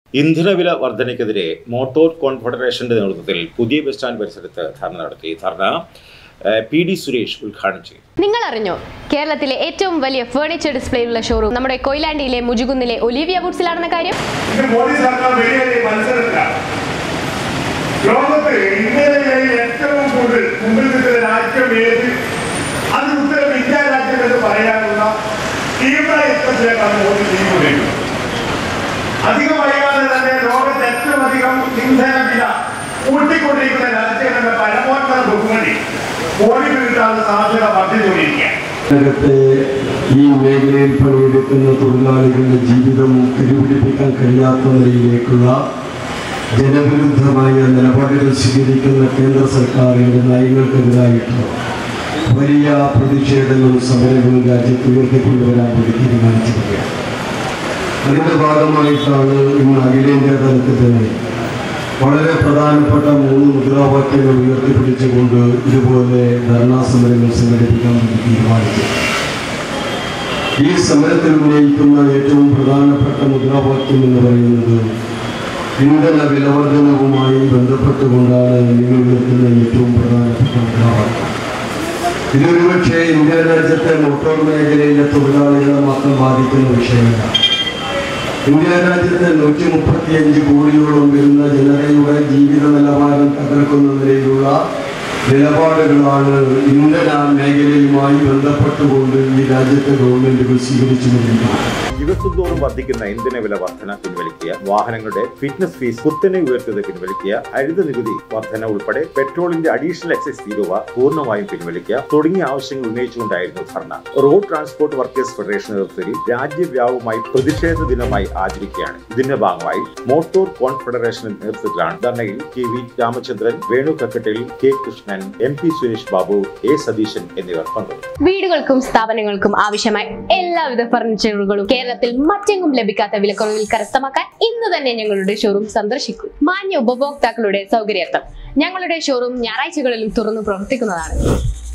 ഇന്ധനവില വർധനയ്ക്കെതിരെ മോട്ടോർ കോൺഫെഡറേഷന്റെ നേതൃത്വത്തിൽ പുതിയ ബസ് സ്റ്റാൻഡ് പരിസരത്ത് ധർണ നടത്തി. ധർണ PD സുരേഷ് ഉദ്ഘാടനം ചെയ്തു. നിങ്ങൾ അറിഞ്ഞോ, കേരളത്തിലെ ഏറ്റവും വലിയ ഫർണിച്ചർ ഡിസ്പ്ലേയുള്ള ഷോറൂം നമ്മുടെ കൊയിലാണ്ടിയിലെ മുജുകുന്നിലെ ഒലിവിയ വുഡ്സിലാണെന്ന കാര്യം അധികം വൈകാതെ തന്നെ ലോകത്ത് ഏറ്റവും അധികം ഇന്ധനവില കൂട്ടിക്കൊണ്ടിരിക്കുന്ന രാജ്യങ്ങളുടെ പരമോന്നത ബഹുമതി കോടി കിട്ടാനുള്ള സാധ്യത വർദ്ധിച്ചുകൊണ്ടിരിക്കുകയാണ്. ഈ മേഖലയിൽ പണിയെടുക്കുന്ന തൊഴിലാളികളുടെ ജീവിതം തിരിപിടിപ്പിക്കാൻ കഴിയാത്ത നിലയിലേക്കുള്ള ജനവിരുദ്ധമായ നിലപാടുകൾ സ്വീകരിക്കുന്ന കേന്ദ്ര സർക്കാരിൻ്റെ നയങ്ങൾക്കെതിരായിട്ട് വലിയ പ്രതിഷേധങ്ങളും സമരങ്ങളും രാജ്യത്ത് ഉയർത്തിക്കൊണ്ടുവരാൻ വേണ്ടി തീരുമാനിച്ചിരിക്കുകയാണ്. അതിൻ്റെ ഭാഗമായിട്ടാണ് ഇന്ന് അഖിലേന്ത്യാ തലത്തിൽ തന്നെ വളരെ പ്രധാനപ്പെട്ട 3 മുദ്രാവാക്യങ്ങൾ ഉയർത്തിപ്പിടിച്ചുകൊണ്ട് ഇതുപോലെ ധർണാ സമരങ്ങൾ സംഘടിപ്പിക്കാൻ വേണ്ടി തീരുമാനിച്ചു. ഈ സമരത്തിൽ ഉന്നയിക്കുന്ന ഏറ്റവും പ്രധാനപ്പെട്ട മുദ്രാവാക്യം എന്ന് പറയുന്നത് ഇന്ധന വിലവർദ്ധനവുമായി ബന്ധപ്പെട്ടുകൊണ്ടാണ് നിങ്ങൾ ഉയർത്തുന്ന ഏറ്റവും പ്രധാനപ്പെട്ട മുദ്രാവാക്യം. ഇതൊരു പക്ഷേ ഇന്ത്യ രാജ്യത്തെ മോട്ടോർ മേഖലയിലെ തൊഴിലാളികളെ മാത്രം ബാധിക്കുന്ന വിഷയമല്ല. ഇന്ത്യ രാജ്യത്തെ 135 കോടിയോളം വരുന്ന ജനതയുടെ ജീവിത നിലവാരം തകർക്കുന്ന നിലയിലുള്ള നിലപാടുകളാണ് ഇന്ധന മേഖലയുമായി ബന്ധപ്പെട്ടുകൊണ്ട് ഈ രാജ്യത്തെ ഗവൺമെന്റുകൾ സ്വീകരിച്ചുകൊണ്ടിരിക്കുന്നത്. ദിവസം തോറും വർദ്ധിക്കുന്ന ഇന്ധനവില വർധന പിൻവലിക്കുക, വാഹനങ്ങളുടെ ഫിറ്റ്നസ് ഫീസ് കുത്തനെ ഉയർത്തിയത് പിൻവലിക്കുക, ഹരിത നികുതി വർധന ഉൾപ്പെടെ പെട്രോളിന്റെ അഡീഷണൽ എക്സൈസ് തീരുവ പൂർണ്ണമായും പിൻവലിക്കുക തുടങ്ങിയ ആവശ്യങ്ങൾ ഉന്നയിച്ചുകൊണ്ടായിരുന്നു ധർണ. റോഡ് ട്രാൻസ്പോർട്ട് വർക്കേഴ്സ് ഫെഡറേഷൻ നേതൃത്വത്തിൽ രാജ്യവ്യാപകമായി പ്രതിഷേധ ദിനമായി ആചരിക്കുകയാണ്. ഇതിന്റെ ഭാഗമായി മോട്ടോർ കോൺഫെഡറേഷൻ നേതൃത്വത്തിലാണ് ധർണയിൽ KV Ramachandran, Venu Kakkattil, K Krishnan, MP Suresh Babu, A Satheesan എന്നിവർ പങ്കെടുത്തു. വീടുകൾക്കും സ്ഥാപനങ്ങൾക്കും ആവശ്യമായ എല്ലാവിധ ഫർണിച്ചറുകളും കേരളത്തിൽ മറ്റെങ്ങും ലഭിക്കാത്ത വിലക്കുറവിൽ കരസ്ഥമാക്കാൻ ഇന്ന് തന്നെ ഞങ്ങളുടെ ഷോറൂം സന്ദർശിക്കൂ. മാന്യ ഉപഭോക്താക്കളുടെ സൗകര്യാർത്ഥം ഞങ്ങളുടെ ഷോറൂം ഞായറാഴ്ചകളിലും തുറന്നു പ്രവർത്തിക്കുന്നതാണ്.